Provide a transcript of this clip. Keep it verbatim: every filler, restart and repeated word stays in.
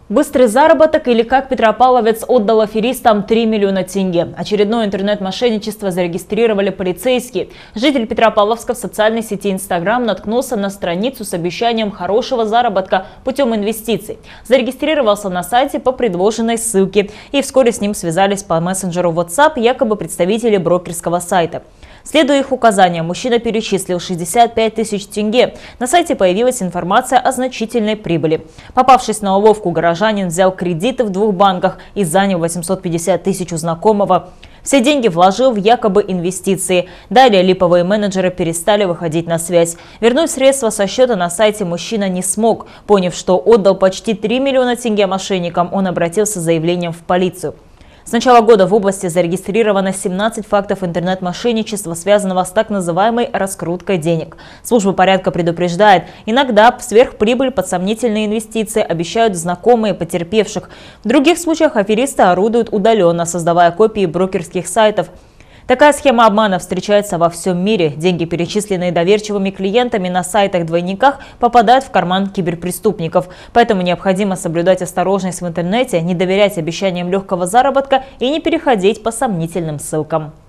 Быстрый заработок или как петропавловец отдал аферистам три миллиона тенге. Очередное интернет-мошенничество зарегистрировали полицейские. Житель Петропавловска в социальной сети Instagram наткнулся на страницу с обещанием хорошего заработка путем инвестиций. Зарегистрировался на сайте по предложенной ссылке, и вскоре с ним связались по мессенджеру WhatsApp якобы представители брокерского сайта. Следуя их указаниям, мужчина перечислил шестьдесят пять тысяч тенге. На сайте появилась информация о значительной прибыли. Попавшись на уловку, горожанин взял кредиты в двух банках и занял восемьсот пятьдесят тысяч у знакомого. Все деньги вложил в якобы инвестиции. Далее липовые менеджеры перестали выходить на связь. Вернуть средства со счета на сайте мужчина не смог. Поняв, что отдал почти три миллиона тенге мошенникам, он обратился с заявлением в полицию. С начала года в области зарегистрировано семнадцать фактов интернет-мошенничества, связанного с так называемой раскруткой денег. Служба порядка предупреждает, иногда сверхприбыль под сомнительные инвестиции обещают знакомые потерпевших. В других случаях аферисты орудуют удаленно, создавая копии брокерских сайтов. Такая схема обмана встречается во всем мире. Деньги, перечисленные доверчивыми клиентами на сайтах-двойниках, попадают в карман киберпреступников. Поэтому необходимо соблюдать осторожность в интернете, не доверять обещаниям легкого заработка и не переходить по сомнительным ссылкам.